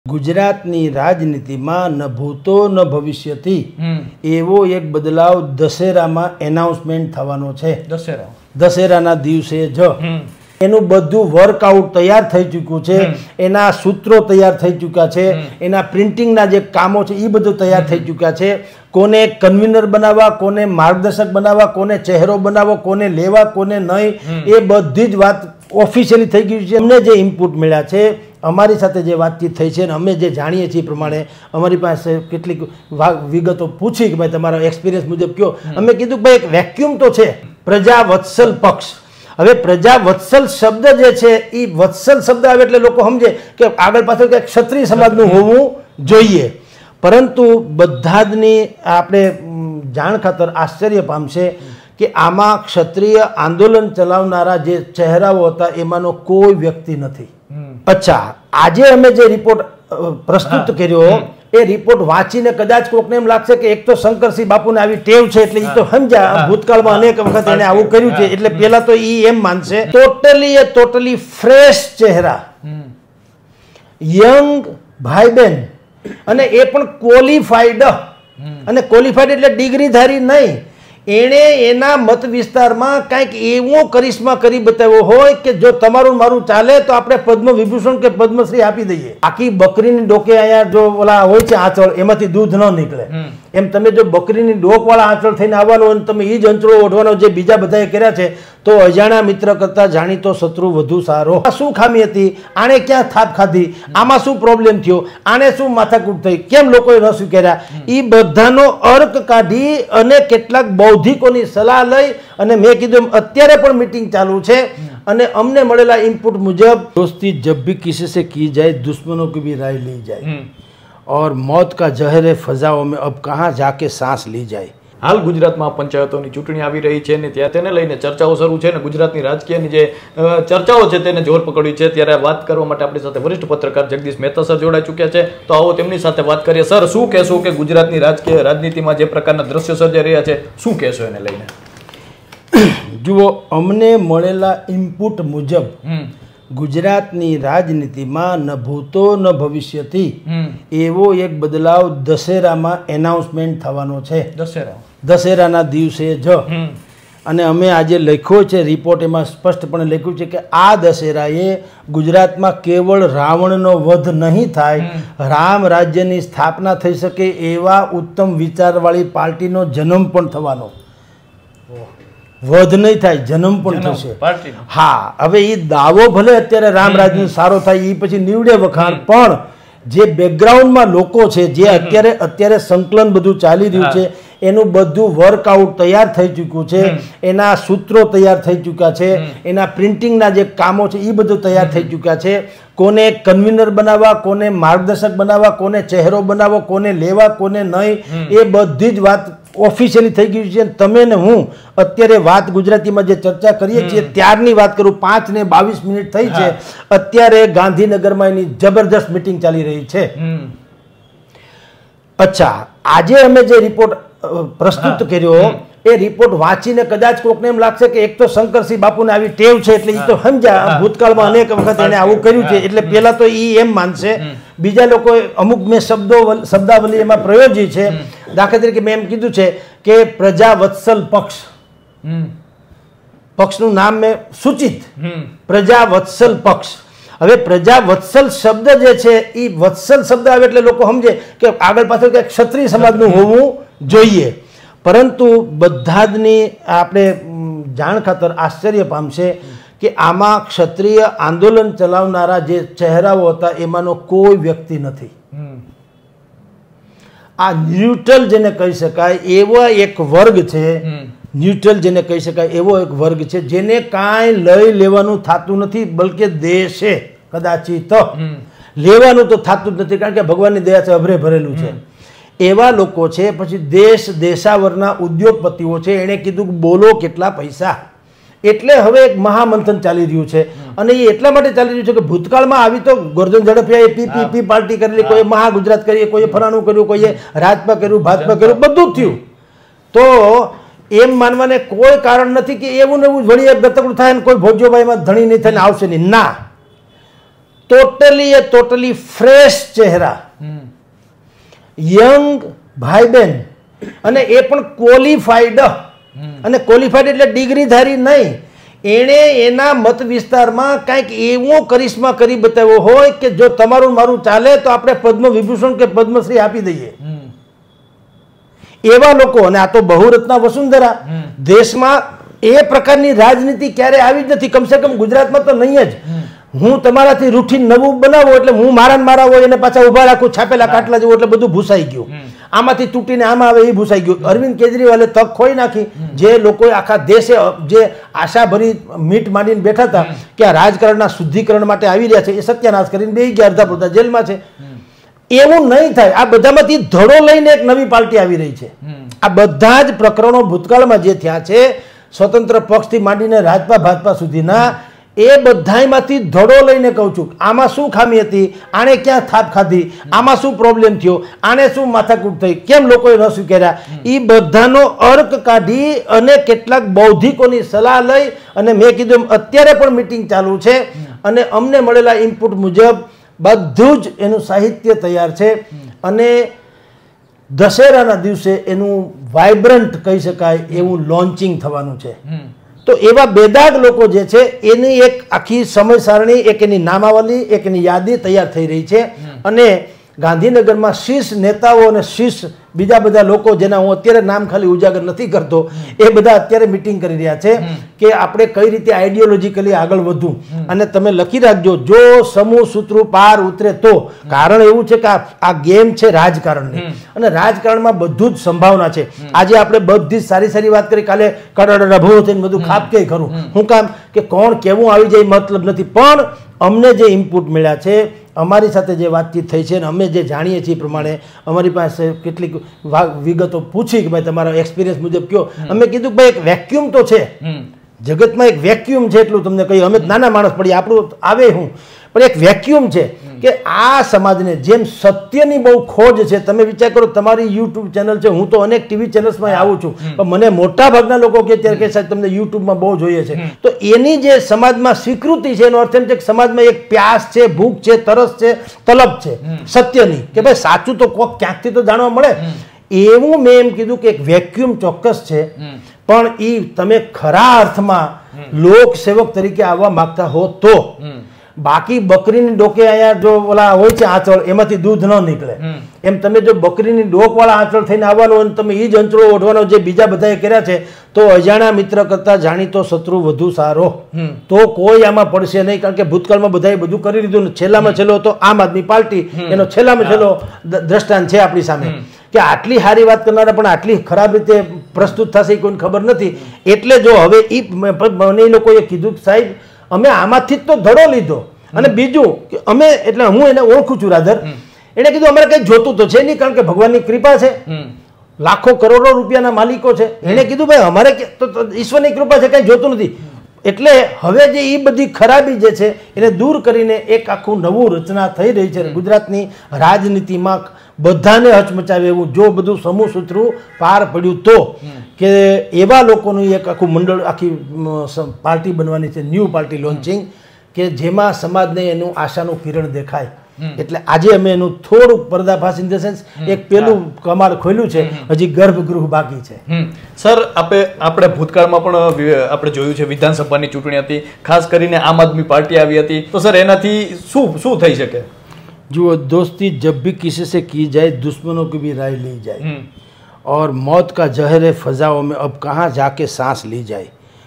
ગુજરાતની રાજનીતિમાં ન ભૂતો ન ભવિષ્યથી એવો એક બદલાવ દશેરામાં એનાઉન્સમેન્ટ થવાનો છે. દશેરાના દિવસે જ એનું બધું વર્કઆઉટ તૈયાર થઈ ચૂક્યું છે, એના સૂત્રો તૈયાર થઈ ચૂક્યા છે, એના પ્રિન્ટિંગના જે કામો છે એ બધું તૈયાર થઈ ચૂક્યા છે. કોને કન્વીનર બનાવવા, કોને માર્ગદર્શક બનાવવા, કોને ચહેરો બનાવવો, કોને લેવા, કોને નહીં, એ બધી જ વાત ઓફિશિયલી થઈ ગઈ છે. અમને જે ઇનપુટ મળ્યા છે, અમારી સાથે જે વાતચીત થઈ છે, અને અમે જે જાણીએ છીએ પ્રમાણે અમારી પાસે કેટલીક વિગતો પૂછી કે ભાઈ તમારા એક્સપિરિયન્સ મુજબ કયો. અમે કીધું કે ભાઈ એક વેક્યુમ તો છે, પ્રજા વત્સલ પક્ષ. હવે પ્રજા વત્સલ શબ્દ જે છે એ વત્સલ શબ્દ આવે એટલે લોકો સમજે કે આગળ પાછળ કે ક્ષત્રિય સમાજનું હોવું જોઈએ, પરંતુ બધા જની આપણે જાણ ખાતર આશ્ચર્ય પામશે કે આમાં ક્ષત્રિય આંદોલન ચલાવનારા જે ચહેરાઓ હતા એમાંનો કોઈ વ્યક્તિ નથી. અચ્છા, આજે અમે જે રિપોર્ટ પ્રસ્તુત કર્યો એ રિપોર્ટ વાંચીને કદાચ કોકને એમ લાગશે કે એક તો શંકરસિંહ બાપુને આવી ટેવ છે એટલે એ તો સમજ્યા, ભૂતકાળમાં અનેક વખત એને આવું કર્યું છે એટલે પેલા તો એ એમ માનશે. ટોટલી ફ્રેશ ચહેરા, યંગ ભાઈ બહેન, અને એ પણ ક્વોલિફાઈડ. અને ક્વોલિફાઈડ એટલે ડિગ્રીધારી નહીં, એણે એના મત વિસ્તારમાં કંઈક એવો કરિશ્મા કરી બતાવ્યો હોય કે જો તમારું મારું ચાલે તો આપણે પદ્મ વિભૂષણ કે પદ્મશ્રી આપી દઈએ. આખી બકરીની ડોકે અહીંયા જો ઓલા હોય છે આંચળ, એમાંથી દૂધ ન નીકળે, એમ તમે જો બકરીની ડોકવાળા આંચળ થઈને આવવાનો હોય તમે એ જ અંચળો ઓઢવાનો જે બીજા બધાએ કર્યા છે, તો અજાણા મિત્ર કરતા જાણીતો શત્રુ વધુ સારો. શું ખામી હતી, આણે ક્યાં થાપ ખાધી, આમાં શું પ્રોબ્લેમ થયો, આને શું માથાકૂટ થઈ, કેમ લોકોએ ન સ્વીકાર્યા, એ બધાનો અર્ક કાઢી અને કેટલાક બૌદ્ધિકોની સલાહ લઈ અને મેં કીધું અત્યારે પણ મીટિંગ ચાલુ છે અને અમને મળેલા ઇનપુટ મુજબ દોસ્તી જબ ભી કિસી સે કી જાય દુશ્મનों की भी राय ली जाए और मौत का जहर फजाओं में अब कहाँ जाके सांस ली जाए. હાલ ગુજરાતમાં પંચાયતોની ચૂંટણી આવી રહી છે ને ત્યાં તેને લઈને ચર્ચાઓ શરૂ છે ને ગુજરાતની રાજકીયની જે ચર્ચાઓ છે તેને જોર પકડ્યું છે. ત્યારે વાત કરવા માટે આપણી સાથે વરિષ્ઠ પત્રકાર જગદીશ મહેતા સર જોડાઈ ચૂક્યા છે, તો આવો તેમની સાથે વાત કરીએ. સર, શું કહેશો કે ગુજરાતની રાજકીય રાજનીતિમાં જે પ્રકારના દ્રશ્યો સર્જાઈ રહ્યા છે, શું કહેશો એને લઈને? જુઓ, અમને મળેલા ઇનપુટ મુજબ ગુજરાતની રાજનીતિમાં ન ભૂતો ન ભવિષ્યથી એવો એક બદલાવ દશેરામાં એનાઉન્સમેન્ટ થવાનો છે. દશેરાના દિવસે જ. અને અમે આજે લખ્યો છે રિપોર્ટ, એમાં સ્પષ્ટપણે લખ્યું છે કે આ દશેરાએ ગુજરાતમાં કેવળ રાવણનો વધ નહીં થાય, રામ રાજ્યની સ્થાપના થઈ શકે એવા ઉત્તમ વિચારવાળી પાર્ટીનો જન્મ પણ થવાનો. વધ નહીં થાય, જન્મ પણ થશે. હા, હવે એ દાવો ભલે અત્યારે રામ રાજ્ય સારો થાય એ પછી નીવડે વખાણ, પણ જે બેકગ્રાઉન્ડમાં લોકો છે, જે અત્યારે સંકલન બધું ચાલી રહ્યું છે, એનું બધું વર્કઆઉટ તૈયાર થઈ ચૂક્યું છે, એના સૂત્રો તૈયાર થઈ ચૂક્યા છે, એના પ્રિન્ટિંગના જે કામો છે એ બધું તૈયાર થઈ ચૂક્યા છે. કોને કન્વીનર બનાવવા, કોને માર્ગદર્શક બનાવવા, કોને ચહેરો બનાવવો, કોને લેવા, કોને નહીં, એ બધી જ વાત ઓફિશિયલી થઈ ગયું છે. તમે ને હું અત્યારે વાત ગુજરાતીમાં જે ચર્ચા કરીએ છીએ ત્યારની વાત કરું, 5:22 થઈ છે. અત્યારે ગાંધીનગરમાં એની જબરદસ્ત મિટિંગ ચાલી રહી છે. અચ્છા, આજે અમે જે રિપોર્ટ પ્રસ્તુત કર્યો એ રિપોર્ટ વાંચીને કદાચ કોકને એમ લાગશે કે એક તો શંકરસિંહ બાપુને આવી ટેવ છે એટલે એ તો સમજ્યા, ભૂતકાળમાં અનેક વખત એને આવું કર્યું છે એટલે પેલા તો એ એમ માનશે. બીજા લોકો અમુક મેં શબ્દાવલી એમાં પ્રયોજી છે. દાખલા તરીકે મેં એમ કીધું છે કે પ્રજા વત્સલ પક્ષ, પક્ષનું નામ મેં સૂચિત, પ્રજા વત્સલ પક્ષ. હવે પ્રજા વત્સલ શબ્દ જે છે એ વત્સલ શબ્દ આવે એટલે લોકો સમજે કે આગળ પાછળ કે ક્ષત્રિય સમાજનું હોવું જોઈએ, પરંતુ બધા જની આપણે જાણ ખાતર આશ્ચર્ય પામશે કે આમાં ક્ષત્રિય આંદોલન ચલાવનારા જે ચહેરાઓ હતા એમાંનો કોઈ વ્યક્તિ નથી. આ ન્યુટ્રલ જેને કહી શકાય એવો એક વર્ગ છે, ન્યુટ્રલ જેને કહી શકાય એવો એક વર્ગ છે જેને કાંઈ લઈ લેવાનું થતું નથી, બલકે દેશે કદાચિત લેવાનું તો થતું જ નથી, કારણ કે ભગવાનની દયા છે, અભરે ભરેલું છે. એવા લોકો છે. પછી દેશાવરના ઉદ્યોગપતિઓ છે, એણે કીધું કે બોલો કેટલા પૈસા. એટલે હવે એક મહામંથન ચાલી રહ્યું છે, અને એ એટલા માટે ચાલી રહ્યું છે કે ભૂતકાળમાં આવી તો ગોરધન ઝડપિયાએ પીપીપી પાર્ટી કરેલી, કોઈ મહા ગુજરાત કરી, કોઈએ ફલાણું કર્યું, કોઈએ રાજપા કર્યું, ભાજપા કર્યું, બધું જ થયું. તો એમ માનવાને કોઈ કારણ નથી કે એવું ને એવું વળી એક ગતકડું થાય ને કોઈ ભોજોભાઈમાં ધણી નહીં થઈને આવશે નહીં. ના, ટોટલી ફ્રેશ ચહેરા, યંગ ભાઈ બહેન, અને એ પણ ક્વોલિફાઈડ, અને ક્વોલિફાઈડ એટલે ડિગ્રીધારી નહીં, એણે એના મત વિસ્તારમાં કંઈક એવો કરિશ્મા કરી બતાવ્યો હોય કે જો તમારું મારું ચાલે તો આપણે પદ્મ વિભૂષણ કે પદ્મશ્રી આપી દઈએ. એવા લોકો, અને આ તો બહુરત્ના વસુંધરા, દેશમાં એ પ્રકારની રાજનીતિ ક્યારે આવી જ નથી, કમસે કમ ગુજરાતમાં તો નહીં જ. હું તમારાથી રૂઠીન નવું બનાવો એટલે હું મારા હોય એને પાછા ઉભા રાખું, છાપેલા કાટલા જેવું, એટલે બધું ભૂસાઈ ગયું. આમાંથી તૂટીને આમાં આવે એ ભૂસાઈ ગયું. અરવિંદ કેજરીવાલે તક ખોઈ નાખી. જે લોકોએ આખા દેશે જે આશાભરી મીટ માંડીને બેઠા હતા કે આ રાજકારણના શુદ્ધિકરણ માટે આવી રહ્યા છે, એ સત્યાનાશ કરીને બેસી ગયા, અડધા પડતા જેલમાં છે. એવું નહીં થાય. આ બધામાંથી ધડો લઈને એક નવી પાર્ટી આવી રહી છે. આ બધા જ પ્રકરણો ભૂતકાળમાં જે થયા છે, સ્વતંત્ર પક્ષથી માંડીને રાજપા ભાજપા સુધીના, એ બધામાંથી ધડો લઈને કહું છું, આમાં શું ખામી હતી, આણે ક્યાં થાપ ખાધી, આમાં શું પ્રોબ્લેમ થયો, આને શું માથાકૂટ થઈ, કેમ લોકોએ ન સ્વીકાર્યા, એ બધાનો અર્ક કાઢી અને કેટલાક બૌદ્ધિકોની સલાહ લઈ, અને મેં કીધું અત્યારે પણ મિટિંગ ચાલુ છે, અને અમને મળેલા ઇનપુટ મુજબ બધું જ એનું સાહિત્ય તૈયાર છે, અને દશેરાના દિવસે એનું વાઇબ્રન્ટ કહી શકાય એવું લોન્ચિંગ થવાનું છે. તો એવા બેદાગ લોકો જે છે એની એક આખી સમય સારણી, એક એની નામાવલી, એક એની યાદી તૈયાર થઈ રહી છે. અને ગાંધીનગરમાં શીર્ષ નેતાઓ અને શીર્ષ બીજા બધા લોકો, જેના હું અત્યારે નામ ખાલી ઉજાગર નથી કરતો, એ બધા અત્યારે મિટિંગ કરી રહ્યા છે કે આપણે કઈ રીતે આઈડિયોલોજીકલી આગળ વધવું. અને તમે લખી રાખજો, જો સમૂહ સૂત્રું પાર ઉતરે તો. કારણ એવું છે કે આ ગેમ છે રાજકારણની, અને રાજકારણમાં બધું જ સંભાવના છે. આજે આપણે બધી જ સારી વાત કરી, કાલે કડડા ભૂ થઈને બધું ખાપકે ખરું. શું કામ કે કોણ કેવું આવી જાય મતલબ નથી. પણ અમને જે ઇનપુટ મળ્યા છે, અમારી સાથે જે વાતચીત થઈ છે, અને અમે જે જાણીએ છીએ પ્રમાણે અમારી પાસે કેટલીક વિગતો પૂછી કે ભાઈ તમારા એક્સપિરિયન્સ મુજબ કયો. અમે કીધું ભાઈ એક વેક્યુમ તો છે જગતમાં, એક વેક્યુમ છે એટલું તમને કહ્યું. અમે નાના માણસ પડી, આપણું આવે હું, પણ એક વેક્યુમ છે કે આ સમાજને જેમ સત્યની બહુ ખોજ છે. તમે વિચાર કરો, તમારી યુટ્યુબ ચેનલ છે, હું તો અનેક ટીવી ચેનલ્સમાં આવું છું, પણ મને મોટા ભાગના લોકો કે ત્યારે કે સાહેબ તમને યુટ્યુબમાં બહુ જોઈએ છે. તો એની જે સમાજમાં સ્વીકૃતિ છે, એનો અર્થ એમ છે કે સમાજમાં એક પ્યાસ છે, ભૂખ છે, તરસ છે, તલબ છે સત્યની, કે ભાઈ સાચું તો કોક ક્યાંકથી તો જાણવા મળે. એવું મેં એમ કીધું કે એક વેક્યુમ ચોક્કસ છે, પણ એ તમે ખરા અર્થમાં લોકસેવક તરીકે આવવા માંગતા હો તો. બાકી બકરીની ડોકે અહીંયા જો ઓલા હોય છે આંચળ, એમાંથી દૂધ ન નીકળે. એમ તમે જો બકરીની ડોક વાળા આંચળ થઈને આવવાનો હોય, તમે એ જ અંચળો ઓઢવાનો જે બીજા બધાએ કર્યા છે, તો અજાણ્યા મિત્ર કરતા જાણીતો શત્રુ વધુ સારો. તો કોઈ આમાં પડશે નહીં, કારણ કે ભૂતકાળમાં બધાએ બધું કરી લીધું. છેલ્લામાં છેલ્લો તો આમ આદમી પાર્ટી, એનો છેલ્લામાં છેલ્લો દ્રષ્ટાંત છે આપણી સામે, કે આટલી સારી વાત કરનારા પણ આટલી ખરાબ રીતે પ્રસ્તુત થશે કોઈને ખબર નથી. એટલે જો હવે એ લોકોએ કીધું કે સાહેબ અમે આમાંથી જ તો ધડો લીધો. અને બીજું કે અમે, એટલે હું એને ઓળખું છું રાધર, એને કીધું અમારે કંઈ જોતું તો છે નહીં, કારણ કે ભગવાનની કૃપા છે, લાખો કરોડો રૂપિયાના માલિકો છે. એને કીધું ભાઈ અમારે તો ઈશ્વરની કૃપા છે, કંઈ જોતું નથી. એટલે હવે જે એ બધી ખરાબી જે છે એને દૂર કરીને એક આખું નવું રચના થઈ રહી છે ગુજરાતની રાજનીતિમાં. બધાને હચમચાવે એવું જો બધું સમૂહ સૂત્રું પાર પડ્યું તો, કે એવા લોકોનું એક આખું મંડળ, આખી પાર્ટી બનવાની છે, ન્યૂ પાર્ટી લોન્ચિંગ, કે જેમાં સમાજને એનું આશાનું કિરણ દેખાય. એટલે આજે અમે એનું થોડુંક પર્દાફાશ ઇન ધ સેન્સ એક પેલું કમાડ ખોલ્યું છે, હજી ગર્ભગૃહ બાકી છે. સર, આપણે ભૂતકાળમાં પણ આપણે જોયું છે, વિધાનસભાની ચૂંટણી હતી, ખાસ કરીને આમ આદમી પાર્ટી આવી હતી, તો સર એનાથી શું થઈ શકે? जुओ, दोस्ती जब भी किसी से की जाए दुश्मनों की भी राय ली जाए, और मौत का जहर है फजाओं में अब कहाँ जाके सांस ली जाए.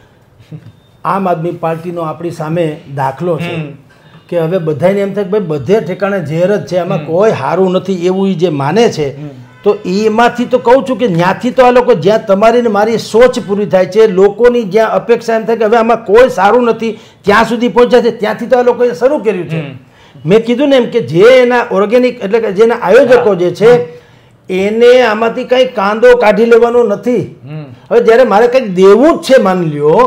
આમ આદમી પાર્ટીનો આપણી સામે દાખલો છે કે હવે બધાને એમ થાય કે ભાઈ બધે ઠેકાણે ઝેર જ છે, આમાં કોઈ સારું નથી, એવું જે માને છે. તો એમાંથી તો કહું છું કે ત્યાંથી તો આ લોકો, જ્યાં તમારી ને મારી સોચ પૂરી થાય છે, લોકોની જ્યાં અપેક્ષા એમ થાય કે હવે આમાં કોઈ સારું નથી, ત્યાં સુધી પહોંચ્યા છે, ત્યાંથી તો આ લોકોએ શરૂ કર્યું છે. મેં કીધું ને એમ કે જે એના ઓર્ગેનિક, એટલે કે જેના આયોજકો જે છે, એને આમાંથી કંઈ કાંદો કાઢી લેવાનો નથી. હવે જ્યારે મારે કંઈક દેવું જ છે માની લ્યો,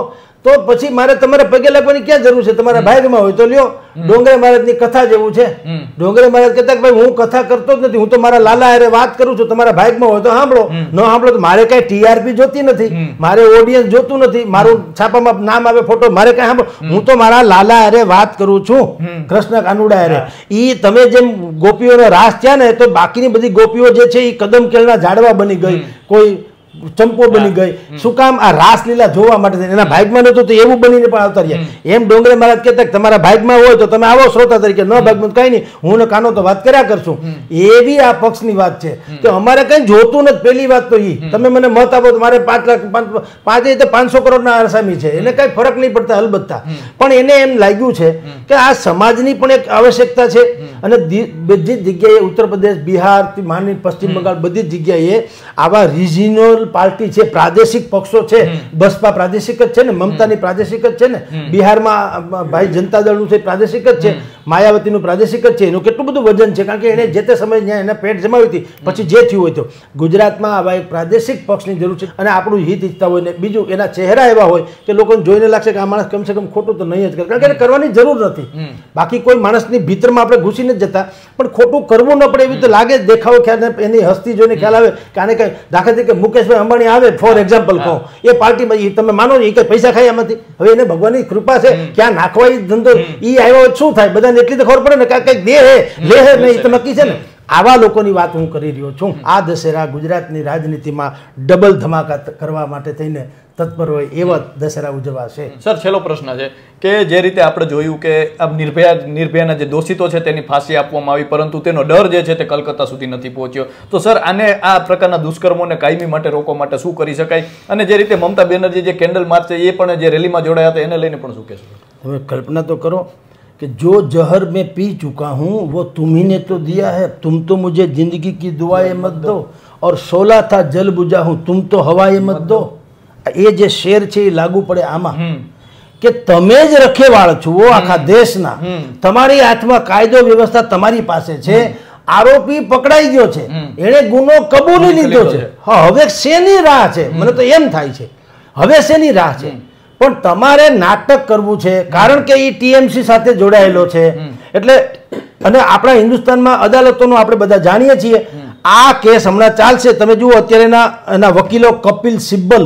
તો પછી મારે તમારે પગે લાગવાની ક્યાં જરૂર છે? તમારા ભાગમાં હોય તો લ્યો. ડોંગરે મહારાજની કથા જેવું છે. ડોંગરે મહારાજ કહેતા કે ભાઈ હું કથા કરતો જ નથી, હું તો મારા લાલા હારે વાત કરું છું. તમારા ભાગમાં હોય તો સાંભળો, ન સાંભળો તો મારે કઈ ટીઆરપી જોતી નથી, મારે ઓડિયન્સ જોતું નથી, મારું છાપામાં નામ આવે ફોટો, મારે કઈ સાંભળો. હું તો મારા લાલા હારે વાત કરું છું, કૃષ્ણ કાનુડા હારે. ઈ તમે જેમ ગોપીઓનો રાસ થયા ને, તો બાકીની બધી ગોપીઓ જે છે એ કદમ કેળના ઝાડવા બની ગઈ, કોઈ ચંપો બની ગઈ. શું કામ? આ રાસલીલા જોવા માટે. એના ભાગમાં નહોતું તો એવું બનીને પણ આવતા રહ્યા. એમ ડોંગરે મહારાજ કહેતા કે તમારા ભાગમાં હોય તો તમે આવો શ્રોતા તરીકે, ન ભાગમાં કઈ નહીં, હું ને કાનો તો વાત કર્યા કરશું. એવી આ પક્ષની વાત છે કે અમારે કઈ જોતું નથી. પહેલી વાત તો ઈ, તમે મને મત આપો તો મારે 5 લાખ 500 કરોડના આસામી છે, એને કઈ ફરક નહીં પડતા અલબત્તા. પણ એને એમ લાગ્યું છે કે આ સમાજની પણ એક આવશ્યકતા છે. અને બધી જ જગ્યાએ ઉત્તર પ્રદેશ, બિહાર, પશ્ચિમ બંગાળ, બધી જ જગ્યાએ આવા રિજિનલ પાર્ટી છે, પ્રાદેશિક પક્ષો છે. બસપા પ્રાદેશિક જ છે ને, મમતાની પ્રાદેશિક જ છે ને, બિહારમાં ભાઈ જનતા દળનું છે પ્રાદેશિક જ છે, માયાવતીનું પ્રાદેશિક જ છે. એનું કેટલું બધું વજન છે, કારણ કે એને જે તે સમયે ત્યાં એને પેટ જમાવી હતી, પછી જે થયું હોય તો. ગુજરાતમાં આવા એક પ્રાદેશિક પક્ષની જરૂર છે. અને આપણું હિત ઈચ્છતા હોય ને બીજું એના ચહેરા એવા હોય કે લોકોને જોઈને લાગશે કે આ માણસ કમસે કમ ખોટું તો નહીં જ કરે, કારણ કે એને કરવાની જરૂર નથી. બાકી કોઈ માણસની ભીતરમાં આપણે ઘૂસી નથી જતા, પણ ખોટું કરવું ન પડે એવી તો લાગે. દેખાવો ખ્યાલ, એની હસ્તી જોઈને ખ્યાલ આવે કે આને કઈ દાખલા તરીકે મુકેશભાઈ અંબાણી આવે, ફોર એક્ઝામ્પલ કહો, એ પાર્ટીમાં તમે માનો એ કઈ પૈસા ખાય એમાંથી? હવે એને ભગવાનની કૃપા છે, ક્યાં નાખવા ધંધો ઈ આવ્યો શું થાય? બધાને એટલી તો ખબર પડે ને કે કંઈક દે હે લે હે નહીં તો નક્કી છે ને. આવા લોકોની વાત હું કરી રહ્યો છું. આ દશેરા ગુજરાતની રાજનીતિમાં ડબલ ધમાકા કરવા માટે થઈને તત્પર હોય એવા દશેરા ઉજવાશે. સર, છેલ્લો પ્રશ્ન છે કે જે રીતે આપણે જોયું કે આ નિર્ભયાના જે દોષિતો છે તેની ફાંસી આપવામાં આવી, પરંતુ તેનો ડર જે છે તે કલકત્તા સુધી નથી પહોંચ્યો. તો સર, આને આ પ્રકારના દુષ્કર્મોને કાયમી માટે રોકવા માટે શું કરી શકાય? અને જે રીતે મમતા બેનર્જી જે કેન્ડલ માર્ચ છે એ પણ જે રેલીમાં જોડાયા હતા એને લઈને પણ શું કહેશો? તમે કલ્પના તો કરો कि जो जहर मैं पी चुका हूँ वो तुम ही ने तो दिया है, तुम तो मुझे जिंदगी की दुआएं मत दो, और 16 था जल बुझा हूँ तुम तो हवाएं मत दो. ये જે શેર છે એ લાગુ પડે આમાં કે તમે જ રખેવાળ છો આખા દેશના, તમારી હાથમાં કાયદો વ્યવસ્થા તમારી પાસે છે, આરોપી પકડાઈ ગયો છે, એણે ગુનો કબૂલી લીધો છે. હવે શેની રાહ છે? મને તો એમ થાય છે હવે શેની રાહ છે? પણ તમારે નાટક કરવું છે, કારણ કે એ ટીએમસી સાથે જોડાયેલો છે. એટલે અને આપણા હિન્દુસ્તાનમાં અદાલતોનું આપણે બધા જાણીએ છીએ. આ કેસ હમણાં ચાલશે. તમે જુઓ અત્યારે એના વકીલો કપિલ સિબ્બલ,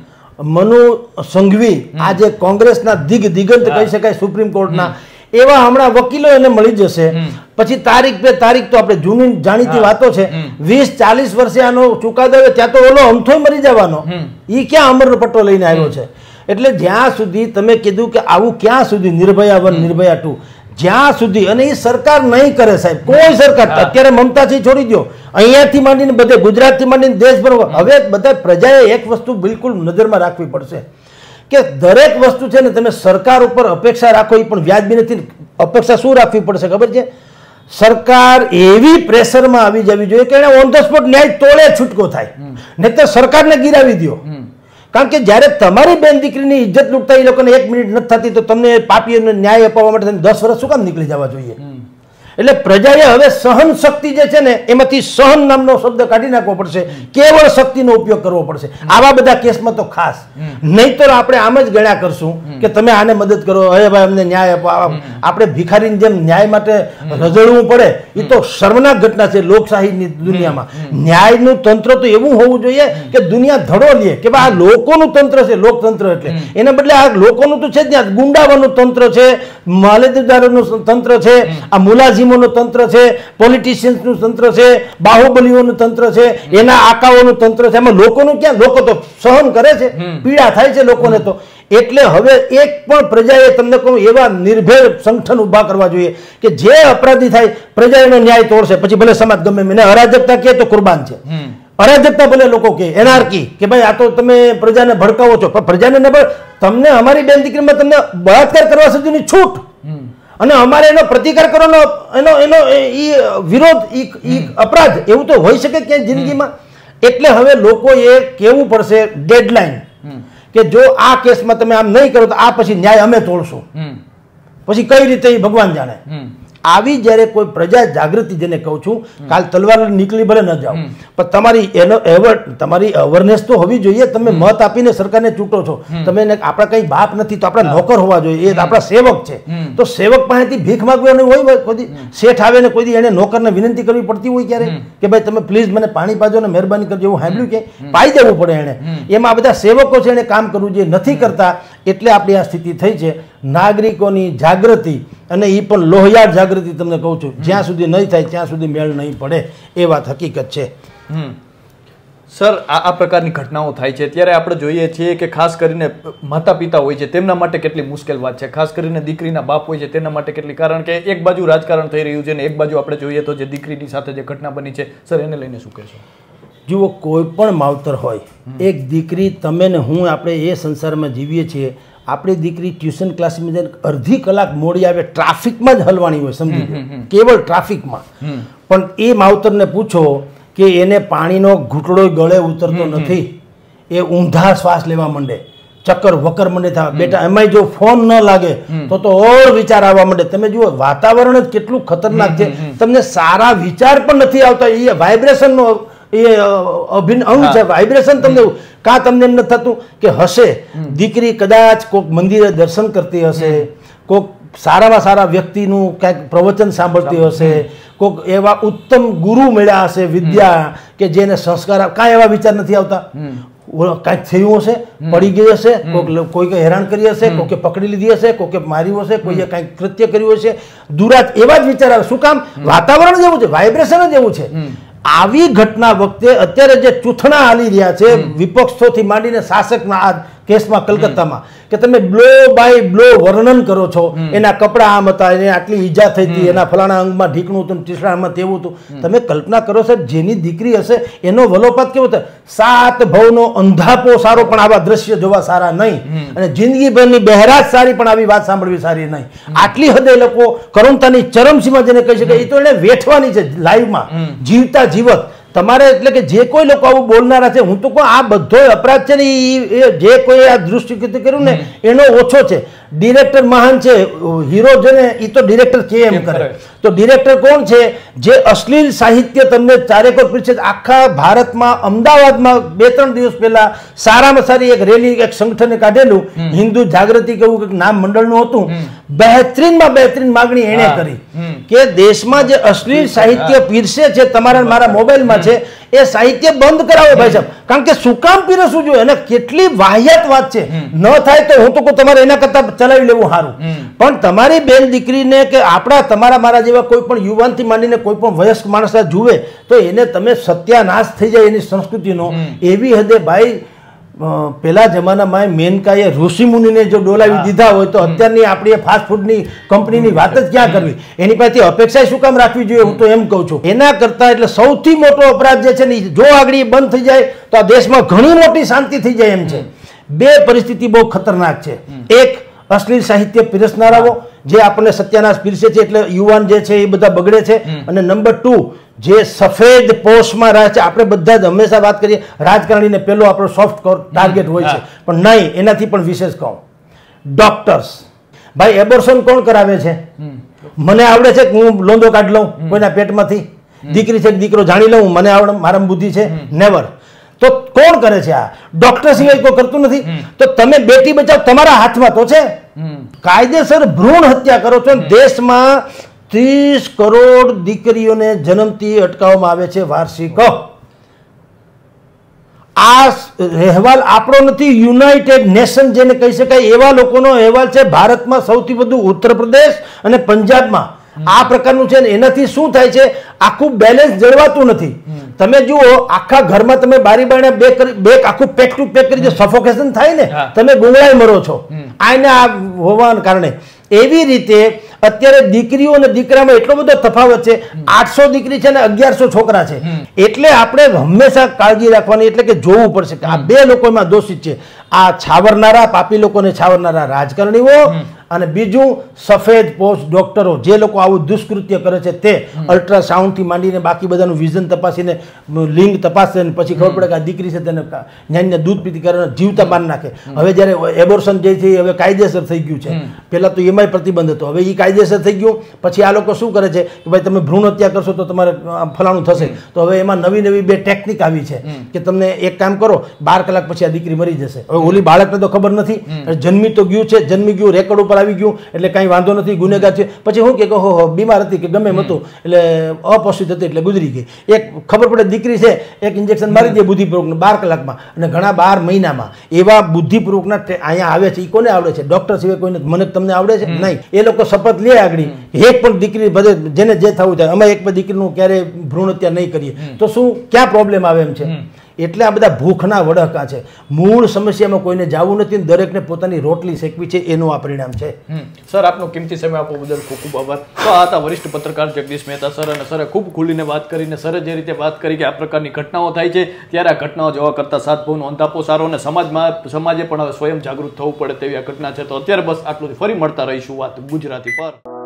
મનુ સંઘવી, આ જે કોંગ્રેસના દિગંત કહી શકાય સુપ્રીમ કોર્ટના, એવા હમણાં વકીલો એને મળી જશે. પછી તારીખ પે તારીખ તો આપણે જૂની જાણીતી વાતો છે. 20-40 વર્ષે આનો ચુકાદો આવે ત્યાં તો ઓલો અમથોય મરી જવાનો, એ ક્યાં અમરનો પટ્ટો લઈને આવ્યો છે? એટલે જ્યાં સુધી તમે કીધું કે આવું ક્યાં સુધી નિર્ભયા 1 નિર્ભયા 2 જ્યાં સુધી, અને એ સરકાર નહીં કરે સાહેબ, કોઈ સરકાર. અત્યારે મમતાથી છોડી દો, અહીંયાથી માંડીને બધે ગુજરાતથી માંડીને દેશભર, હવે બધા પ્રજાએ એક વસ્તુ બિલકુલ નજરમાં રાખવી પડશે કે દરેક વસ્તુ છે ને તમે સરકાર ઉપર અપેક્ષા રાખો એ પણ વ્યાજબી નથી. અપેક્ષા શું રાખવી પડશે ખબર છે? સરકાર એવી પ્રેશરમાં આવી જવી જોઈએ કે એને ઓન ધ સ્પોટ ન્યાય તોડે છૂટકો થાય, નહીં તો સરકારને ગિરાવી દો. કારણ કે જ્યારે તમારી બેન દીકરીની ઇજ્જત લૂંટતા એ લોકોને 1 મિનિટ નથી થતી, તો તમને પાપીઓને ન્યાય અપાવવા માટે 10 વર્ષ શું કામ નીકળી જવા જોઈએ? એટલે પ્રજાએ હવે સહન શક્તિ જે છે ને એમાંથી સહન નામનો શબ્દ કાઢી નાખવો પડશે, કેવળ શક્તિનો ઉપયોગ કરવો પડશે આવા બધા કેસમાં તો ખાસ. નહીતર આપણે આમ જ ગણ્યા કરશું કે તમે આને મદદ કરો, હવે ભાઈ અમને ન્યાય આપો. આપણે ભિખારીની જેમ ન્યાય માટે રઝળવું પડે એ તો શર્મનાક ઘટના છે લોકશાહીની દુનિયામાં. ન્યાયનું તંત્ર તો એવું હોવું જોઈએ કે દુનિયા ધડો લે કે ભાઈ આ લોકોનું તંત્ર છે, લોકતંત્ર. એટલે એના બદલે આ લોકોનું તો છે જ ત્યાં ગુંડાવાનું તંત્ર છે, માલેદારોનું તંત્ર છે, આ મુલાઝીમ તંત્ર છે, પોલિટિશિયન્સનું તંત્ર છે, બાહુબલીઓનું તંત્ર છે, એના આકાઓનું તંત્ર છે. એમાં લોકોનું ક્યાં? લોકો તો સહન કરે છે, પીડા થાય છે લોકોને. તો એટલે હવે એક પણ પ્રજાએ તમને કહું એવા નિર્ભય સંગઠન ઉભા કરવા જોઈએ કે જે અપરાધી થાય પ્રજાનો ન્યાય તોડશે. પછી ભલે સમાજ ગમે એને અરાજકતા કહે તો કુરબાન છે, અરાજકતા ભલે લોકો કહે એનાર્કી કે ભાઈ આ તો તમે પ્રજાને ભડકાવો છો, પણ પ્રજાને ન તમને અમારી બેન દીકરીમાં તમને બળાત્કાર કરવા સુધીની છૂટ, અને અમારે એનો પ્રતિકાર કરવાનો એનો વિરોધ અપરાધ, એવું તો હોઈ શકે ક્યાંય જિંદગીમાં. એટલે હવે લોકોએ કહેવું પડશે ડેડલાઈન કે જો આ કેસમાં તમે આમ નહીં કરો તો આ પછી ન્યાય અમે તોડશું. પછી કઈ રીતે ભગવાન જાણે. આવી જ્યારે કોઈ પ્રજા જાગૃતિ જેને કહું છું, કાલ તલવાર નીકળી ભલે ન જાઓ, પણ તમારી અવેરનેસ તો હોવી જોઈએ. તમે મત આપીને સરકારને ચૂંટો છો, તમે આપણા કઈ બાપ નથી તો આપણા નોકર હોવા જોઈએ, એ આપણા સેવક છે. તો સેવક પાસેથી ભીખ માંગવાની હોય, કોઈ શેઠ આવે ને કોઈ એને નોકરને વિનંતી કરવી પડતી હોય ક્યારે કે ભાઈ તમે પ્લીઝ મને પાણી પાજો ને મહેરબાની કરજો, એવું સાંભળ્યું કે પાઈ દેવું પડે એને. એમાં બધા સેવકો છે એને કામ કરવું જોઈએ, નથી કરતા. એટલે આપણી આ સ્થિતિ થઈ છે. નાગરિકોની જાગૃતિ, અને એ પણ લોહિયાળ જાગૃતિ તમને કહું છું, જ્યાં સુધી નહીં થાય ત્યાં સુધી મેળ નહીં પડે, એ વાત હકીકત છે. સર, આ પ્રકારની ઘટનાઓ થાય છે ત્યારે આપણે જોઈએ છીએ કે ખાસ કરીને માતા પિતા હોય છે તેમના માટે કેટલી મુશ્કેલ વાત છે, ખાસ કરીને દીકરીના બાપ હોય છે તેના માટે કેટલી, કારણ કે એક બાજુ રાજકારણ થઈ રહ્યું છે ને એક બાજુ આપણે જોઈએ તો જે દીકરીની સાથે જે ઘટના બની છે, સર એને લઈને શું કહેશો? જુઓ, કોઈ પણ માવતર હોય, એક દીકરી, તમે ને હું, આપણે એ સંસારમાં જીવીએ છીએ. આપણી દીકરી ટ્યુશન ક્લાસમાં જઈને અડધી કલાક મોડી આવે, ટ્રાફિકમાં જ હલવાની હોય, સમજી, કેવળ ટ્રાફિકમાં. પણ એ માવતરને પૂછો કે એને પાણીનો ઘૂંટડો ગળે ઉતરતો નથી, એ ઊંધા શ્વાસ લેવા માંડે, ચક્કર વકર મંડે થવા. બેટા, એમાંય જો ફોન ન લાગે તો ઓર વિચાર આવવા માંડે. તમે જુઓ, વાતાવરણ જ કેટલું ખતરનાક છે, તમને સારા વિચાર પણ નથી આવતા. એ વાઇબ્રેશનનો એ અભિન્ન અંગ છે, વાઇબ્રેશન. તમને કાં તમને એમ નથી થતું કે હશે દીકરી કદાચ કોઈક મંદિરે દર્શન કરતી હશે, કોઈક સારામાં સારા વ્યક્તિનું કાંઈક પ્રવચન સાંભળતી હશે, કોઈક એવા ઉત્તમ ગુરુ મળ્યા હશે, વિદ્યા કે જેને સંસ્કાર, કાંઈ એવા વિચાર નથી આવતા. કાંઈક થયું હશે, પડી ગઈ હશે, કોઈક હેરાન કરી હશે, કોઈકે પકડી લીધી હશે, કોઈકે માર્યું હશે, કોઈએ કાંઈક કૃત્ય કર્યું હશે, દુરાત, એવા જ વિચાર આવે. શું કામ? વાતાવરણ જેવું છે, વાઇબ્રેશન જ એવું છે. આવી ઘટના વખતે અત્યારે જે ચૂંથણા હાલી રહ્યા છે વિપક્ષોથી માંડીને શાસકના આ કેસમાં કલકત્તામાં, કે તમે બ્લો બાય બ્લો વર્ણન કરો છો, એના કપડા આમ હતા, એને આટલી ઈજા થઈ હતી, એના ફલાણા અંગમાં ઢીકણું હતું, ટીસડામાં તેવું હતું. તમે કલ્પના કરો સાહેબ, જેની દીકરી હશે એનો વલોપાત કેવો થાય. 7 ભવનો અંધાપો સારો પણ આવા દ્રશ્ય જોવા સારા નહીં, અને જિંદગીભરની બહેરાજ સારી પણ આવી વાત સાંભળવી સારી નહીં. આટલી હદે લોકો કરુણતાની ચરમસીમા જેને કહી શકાય, એ તો એને વેઠવાની છે લાઈવમાં, જીવતા જીવત. તમારે એટલે કે જે કોઈ લોકો આવું બોલનારા છે, હું તો કહું આ બધો અપરાધ છે ને, એ જે કોઈ આ દૃષ્ટિગત કર્યું ને એનો ઓછો છે. ડિરેક્ટર મહાન છે, હીરો છે ને, એ તો ડિરેક્ટર કે એમ કરે. તો ડિરેક્ટર કોણ છે? જે અશ્લીલ સાહિત્ય તમને ચારેકોર પીરસે. આખા ભારતમાં, અમદાવાદમાં 2-3 દિવસ પહેલા સારામાં સારી એક રેલી એક સંગઠને કાઢેલું, હિન્દુ જાગૃતિ કેવું કંઈક નામ મંડળનું હતું. બહેતરીનમાં બહેતરીન માગણી એણે કરી કે દેશમાં જે અશ્લીલ સાહિત્ય પીરસે છે, તમારા મારા મોબાઈલમાં છે, એ સાહિત્ય બંધ કરાવો ભાઈ સાહેબ. કારણ કે શું કામ પીરસવું જોઈએ? અને કેટલી વાહિયાત વાત છે. ન થાય તો હું તો કહું તમારે એના કરતા ચલાવી લેવું સારું. પણ તમારી બેન દીકરીને કે આપણા તમારા મારા જેવા કોઈ પણ યુવાનથી માંડીને કોઈ પણ વયસ્ક માણસ જુએ તો એને તમે સત્યાનાશ થઈ જાય એની સંસ્કૃતિનો. એવી હદે ભાઈ, પેલા જમાનામાં મેનકાએ ઋષિમુનિને જો ડોલાવી દીધા હોય તો અત્યારની આપણી ફાસ્ટ ફૂડની કંપનીની વાત જ ક્યાં કરવી? એની પાસેથી અપેક્ષા શું કામ રાખવી જોઈએ? હું તો એમ કહું છું. એના કરતાં એટલે સૌથી મોટો અપરાધ જે છે ને, જો આગળ બંધ થઈ જાય તો આ દેશમાં ઘણી મોટી શાંતિ થઈ જાય એમ છે. બે પરિસ્થિતિ બહુ ખતરનાક છે. એક, અશ્લીલ સાહિત્ય પીરસનારાઓ જે આપણને સત્યાનાશ પીરસે છે, એટલે યુવાન જે છે એ બધા બગડે છે. અને નંબર 2, જે સફેદ પોસ્ટમાં રહે છે. આપણે બધા જ હંમેશા વાત કરીએ રાજકારણીને પેલો આપણો સોફ્ટ ટાર્ગેટ હોય છે, પણ નહીં, એનાથી પણ વિશેષ કહું, ડોક્ટર્સ. ભાઈ, એબોર્શન કોણ કરાવે છે? મને આવડે છે કે હું લોંદો કાઢી લઉં કોઈના પેટમાંથી? દીકરી છે કે દીકરો જાણી લઉં? મને આવડે, મારામાં બુદ્ધિ છે? નેવર. તો કોણ કરે છે? આ ડોક્ટર સિવાય કોઈ કરતું નથી. તો તમે બેટી બચાવ તમારા હાથમાં તો છે. કાયદેસર ભ્રૂણ હત્યા કરો છો. દેશમાં 30 કરોડ દીકરીઓને જન્મથી અટકાવવામાં આવે છે વાર્ષિક. આ અહેવાલ આપણો નથી, યુનાઇટેડ નેશન જેને કહી શકાય એવા લોકોનો અહેવાલ છે. ભારતમાં સૌથી વધુ ઉત્તર પ્રદેશ અને પંજાબમાં આ પ્રકારનું છે. એનાથી શું થાય છે? આખું બેલેન્સ જળવાતું નથી. તમે જુઓ, આખા ઘરમાં તમે બારી બારણે બે આખું પેક ટુ પેક કરી સફોકેશન થાય ને, તમે ગુંગળાઈ મરો છો આને આ હોવાના કારણે. એવી રીતે અત્યારે દીકરીઓ અને દીકરામાં એટલો બધો તફાવત છે. 800 દીકરી છે ને 1100 છોકરા છે. એટલે આપણે હંમેશા કાળજી રાખવાની, એટલે કે જોવું પડશે કે આ બે લોકોમાં દોષિત છે. આ છાવરનારા, પાપી લોકોને છાવરનારા રાજકારણીઓ અને બીજું સફેદ પોસ્ટ ડોક્ટરો જે લોકો આવું દુષ્કૃત્ય કરે છે તે અલ્ટ્રાસાઉન્ડથી માંડીને બાકી બધાનું વિઝન તપાસીને લિંગ તપાસે ને પછી ખબર પડે કે આ દીકરી છે તેને જ્ઞાનને દૂધ પીતી કરીને જીવતા બાર નાખે. હવે જ્યારે એબોર્શન જે છે હવે કાયદેસર થઈ ગયું છે. પહેલાં તો એમાંય પ્રતિબંધ હતો, હવે એ કાયદેસર થઈ ગયું. પછી આ લોકો શું કરે છે કે ભાઈ તમે ભ્રૂણ હત્યા કરશો તો તમારે ફલાણું થશે. તો હવે એમાં નવી નવી બે ટેકનિક આવી છે કે તમને એક કામ કરો 12 કલાક પછી આ દીકરી મરી જશે. હવે ઓલી બાળકને તો ખબર નથી, જન્મી તો ગયું છે, જન્મી ગયું, રેકોર્ડ ઉપર આવી ગયું એટલે કાંઈ વાંધો નથી, ગુનેગાર છે. પછી શું કે હો બીમાર હતી કે ગમે એમ હતું એટલે અપોષિત હતી એટલે ગુજરી ગઈ. એક ખબર પડે દીકરી છે, એક ઇન્જેક્શન મારી દે બુદ્ધિપૂર્વકને 12 કલાકમાં, અને ઘણા 12 મહિનામાં એવા બુદ્ધિપૂર્વકના અહીંયા આવે છે. એ કોને આવડે છે? ડોક્ટર સિવાય કોઈને. મને તમને આવડે છે? નહીં. એ લોકો શપથ લે આગળ એક પણ દીકરી બધે જેને જે થવું થાય અમે એક પણ દીકરીનું ક્યારેય ભ્રૂણ હત્યા નહીં કરીએ. તો શું ક્યાં પ્રોબ્લેમ આવે એમ છે? એટલે આ બધા ભૂખના વડકા છે. મૂળ સમસ્યામાં કોઈને જવું નથી, દરેકને પોતાની રોટલી શેકવી છે, એનું આ પરિણામ છે. સર, આપનો કિંમતી સમય આપવા બદલ ખૂબ ખૂબ આભાર. તો આ હતા વરિષ્ઠ પત્રકાર જગદીશ મહેતા સર, અને સરે ખૂબ ખુલીને વાત કરીને સરે જે રીતે વાત કરી કે આ પ્રકારની ઘટનાઓ થાય છે ત્યારે આ ઘટનાઓ જોવા કરતાં સાત ભાવનો અંધાપો સારો, અને સમાજે પણ હવે સ્વયં જાગૃત થવું પડે તેવી આ ઘટના છે. તો અત્યારે બસ આટલું, ફરી મળતા રહીશું વાત ગુજરાતી પર.